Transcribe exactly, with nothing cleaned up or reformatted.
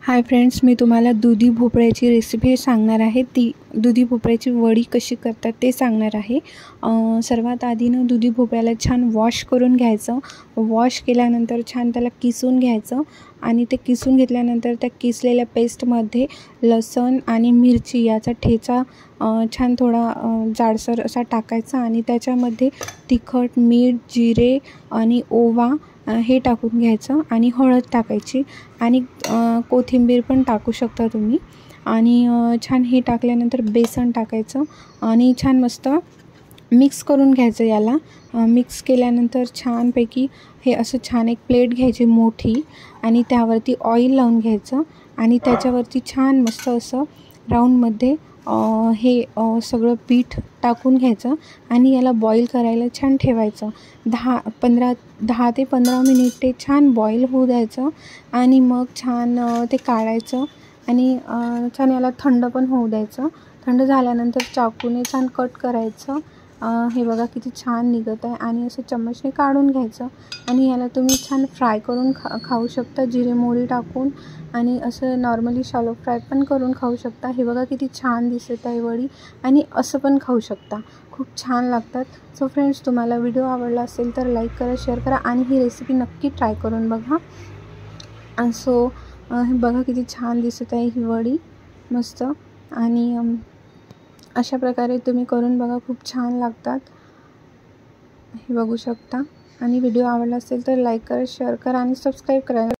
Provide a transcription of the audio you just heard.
Hi friends, मी तुम्हाला दुधी भोपळ्याची रेसिपी सांगणार आहे। ती दुधी भोपळ्याची वडी कशी करतात ते सांगणार आहे। सर्वात आधी ना दुधी भोपळ्याला छान वॉश करून घ्यायचं। वॉश केल्यानंतर छान त्याला किसून घ्यायचं आणि ते किसून घेतल्यानंतर त्या किसलेल्या पेस्टमध्ये लसूण आणि मिरची याचा ठेचा छान थोडा जाडसर असा टाकायचा आणि त्याच्यामध्ये तिखट, मीठ, जिरे आणि ओवा हे टाकून घ्यायचं आणि हळद टाकायची आणि कोथिंबीर पण टाकू शकता तुम्ही। आणि छान हे टाकल्यानंतर बेसन टाकायचं आणि छान मस्त मिक्स करून घ्यायचं। याला मिक्स केल्यानंतर छानपैकी हे असं छान एक प्लेट घ्यायची मोठी आणि त्यावरती ऑइल लावून घ्यायचं आणि त्याच्यावरती छान मस्त असं राऊंडमध्ये हे सगळं पीठ टाकून घ्यायचं आणि याला बॉईल करायला छान ठेवायचं। दहा पंधरा दहा ते पंधरा मिनिटे छान बॉईल होऊ द्यायचं आणि मग छान ते काढायचं आणि छान याला थंड पण होऊ द्यायचं। थंड झाल्यानंतर चाकूने छान कट करायचं। हे बघा किती छान निघत आहे आणि असं चम्मचने काढून घ्यायचं आणि याला तुम्ही छान फ्राय करून खा खाऊ शकता जिरे मोहरी टाकून आणि असं नॉर्मली शॅलो फ्राय पण करून खाऊ शकता। हे बघा किती छान दिसत आहे वडी आणि असं पण खाऊ शकता, खूप छान लागतात। सो फ्रेंड्स, तुम्हाला व्हिडिओ आवडला असेल तर लाईक करा, शेअर करा आणि ही रेसिपी नक्की ट्राय करून बघा। आणि सो हे बघा किती छान दिसत आहे ही वडी मस्त आणि अशा प्रकारे तुम्ही करून बघा, खूप छान लागतात हे बघू शकता। आणि व्हिडिओ आवडला असेल तर लाईक करा, शेअर करा आणि सबस्क्राईब करा।